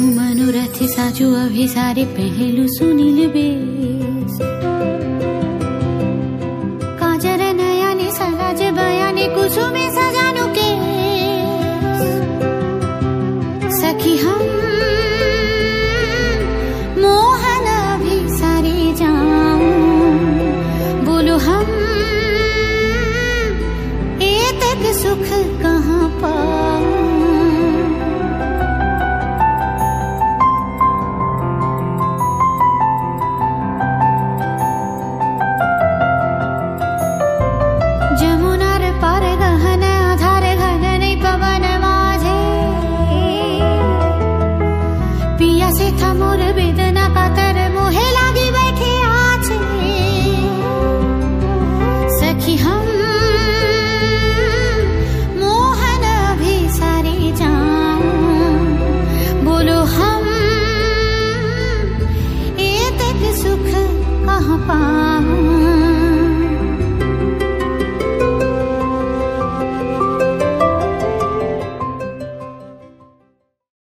कहूँ मनोरथ साजू अभी सारे पहलू सुनील बेस काजर नयाने सलाज बयाने कुसुमे सजानु के सखी हम मोहन अभी सारे जाऊं बोलो हम एतक सुख कहाँ पाऊं। जमुनार पार गहन आधार घन नहीं पवन माझे पिया से था मोर वेदना कातर मोहे लागी बैठे आछे सखी हम मोहन अभी सारे जाऊं बोलो हम एतक सुख कहाँ पाऊं।